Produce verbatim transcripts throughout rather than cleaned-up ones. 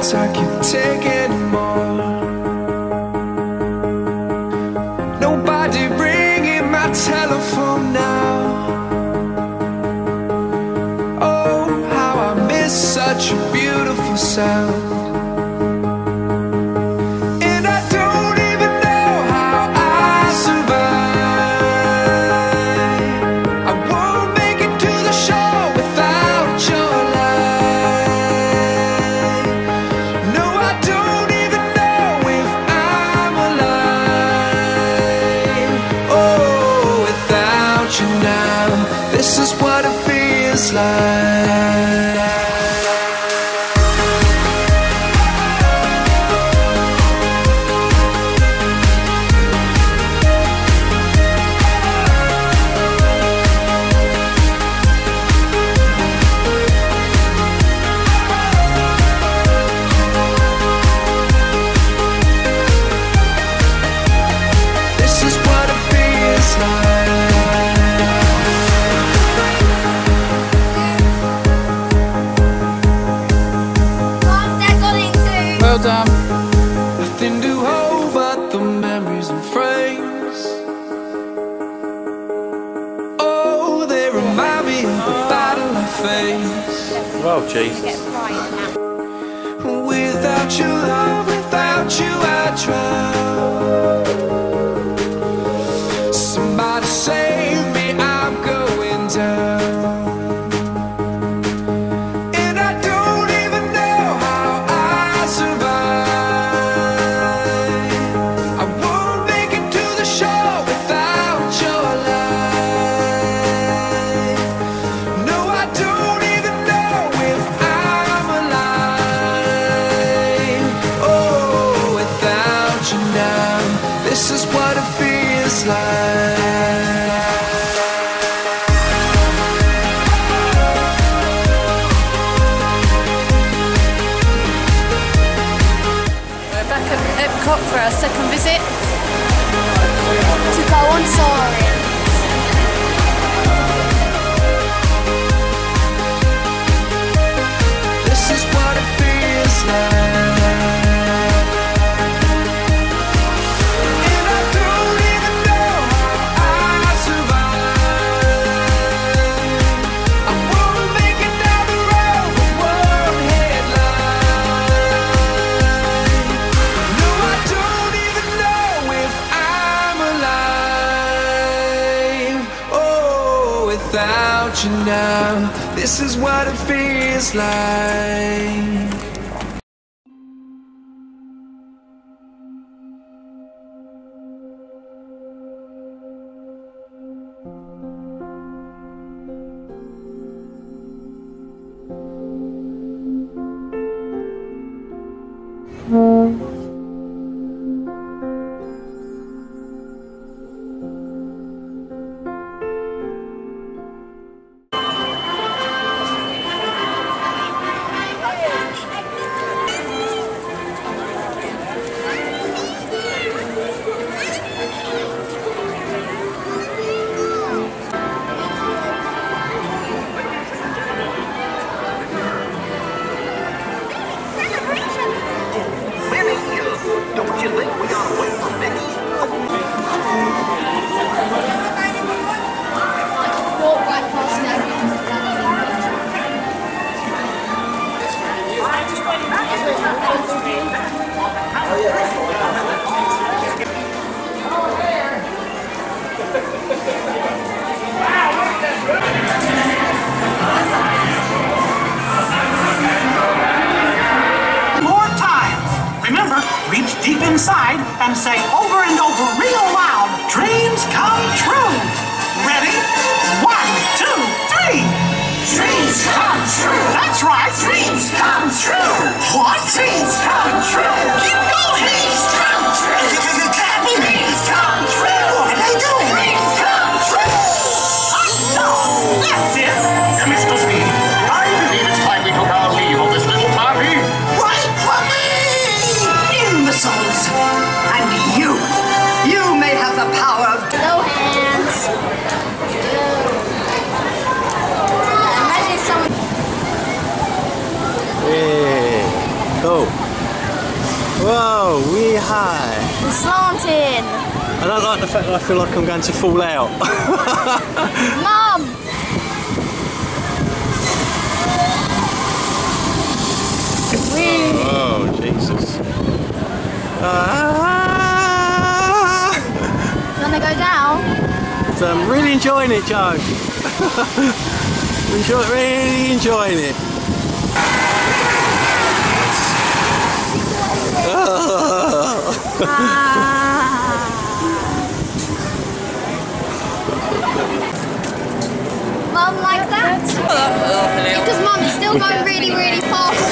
words I can't take anymore. Nobody ringing my telephone now. Oh, how I miss such a beautiful sound. And I don't even know how I survive. I won't make it to the shore without your light. No, I don't even know if I'm alive. Oh, without you now, this is what it feels like. Well done. Nothing to hold but the memories and frames. Oh, they remind me of the battle I faced. Oh, Jesus. Without your love, without you, I drown. Somebody save me, I'm going down. And I don't even know how I survive. I won't make it to the shore without your light. No, I don't even know if I'm alive. Oh, without you now, this is what it feels like. We're back at Epcot for our second visit. To go on soaring. This is what it feels like. And I don't even know how I survive. I won't make it down the road with one headlight. No, I don't even know if I'm alive. Oh, without you now, this is what it feels like. Don't you think we ought to wait for Mickey? Walk right past them. More time. Remember, reach deep inside and say over and over real loud, dreams come true. Ready? One, two, three. Dreams come true. That's right. Dreams come true. What? Dreams come true. Keep going. Dreams come true. Dreams come true. What are they doing? Dreams come true. I know. That's it. Uh, Mister Speed, I believe it's time we took our leave of this little party. Right for me! Imbeciles! And you, you may have the power of... No hands. Imagine someone... Yeah. Go. high. It's slanting. I don't like the fact that I feel like I'm going to fall out. Mum! Oh, Jesus. Ah. You want to go down? So I'm really enjoying it, Joe. Enjoy, really enjoying it. Mum, like that? Because Mum's still going really, really fast.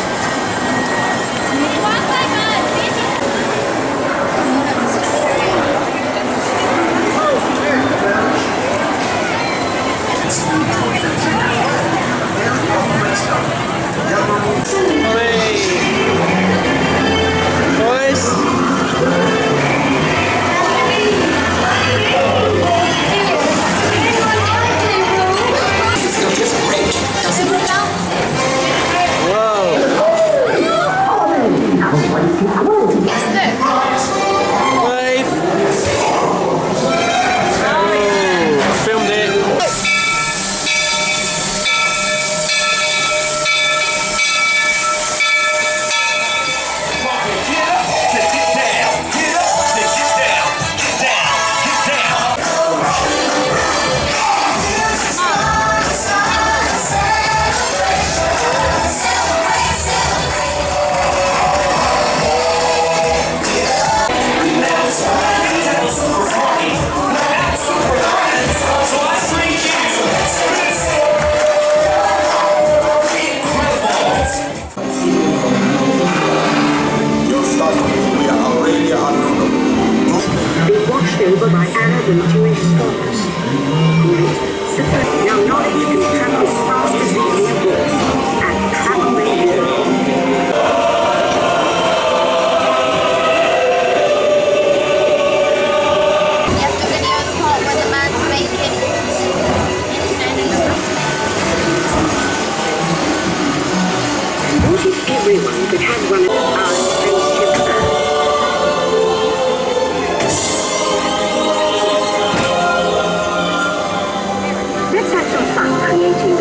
Over by Arab and Jewish scholars. Now knowledge can travel as fast as the air walk and travel with you. You have to video the part where the man's making Chinese stuff. What if everyone could have one of our spaceships back? Let's have some fun creating